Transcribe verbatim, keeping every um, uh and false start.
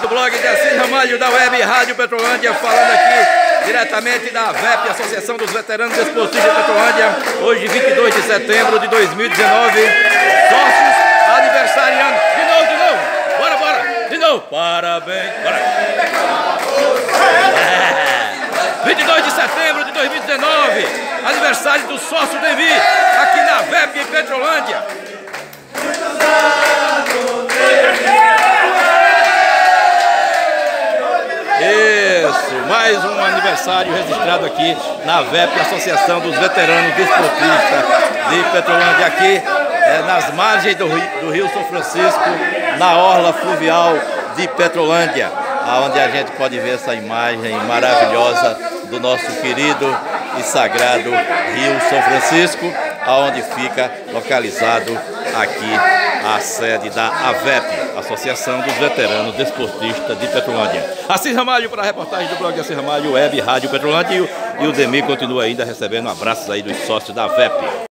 Do blog de Assis Ramalho da Web Rádio Petrolândia, falando aqui diretamente da A V E P, Associação dos Veteranos Desportistas de Petrolândia. Hoje, vinte e dois de setembro de dois mil e dezenove, sócios aniversariando. De novo, de novo, bora, bora, de novo, parabéns, bora. É. vinte e dois de setembro de dois mil e dezenove, aniversário do sócio Devi, aqui na A V E P em Petrolândia. Isso, mais um aniversário registrado aqui na A V E P, Associação dos Veteranos Desportistas de Petrolândia, aqui é, nas margens do Rio, do Rio São Francisco, na orla fluvial de Petrolândia, onde a gente pode ver essa imagem maravilhosa do nosso querido e sagrado Rio São Francisco, aonde fica localizado aqui a sede da A V E P, Associação dos Veteranos Desportistas de Petrolândia. Assis Ramalho para a reportagem do blog Assis Ramalho, Web Rádio Petrolândia, e o, e o Demi continua ainda recebendo abraços aí dos sócios da A V E P.